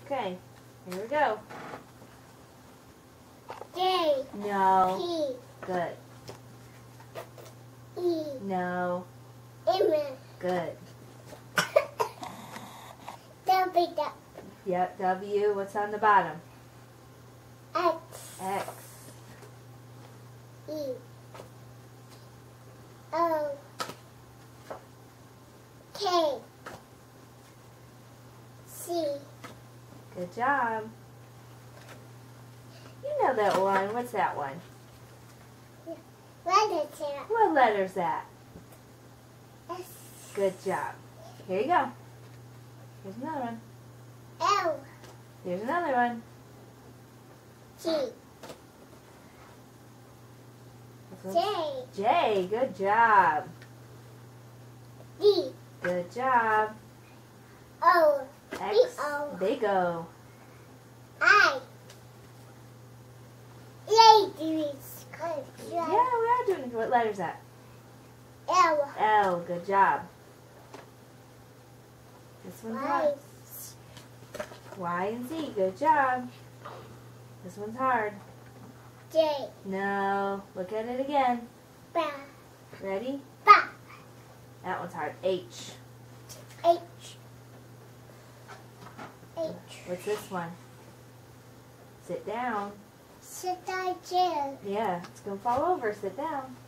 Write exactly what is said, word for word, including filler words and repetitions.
Okay, here we go. J. No. P. Good. E. No. M. Good. W. Yep, W. What's on the bottom? X. X. E. O. K. C. Good job. You know that one. What's that one? What is it? What letter's that? S. Good job. Here you go. Here's another one. L. Here's another one. G. This J. one's J. Good job. D. Good job. O. X. O. Big O. I. A. D. Yeah, we are doing good. What letter's that? L. L. Good job. This one's Y. hard. Y and Z. Good job. This one's hard. J. No. Look at it again. B. Ready? B. That one's hard. H. H. H. What's this one? Sit down. Sit down, chair. Yeah, it's going to fall over. Sit down.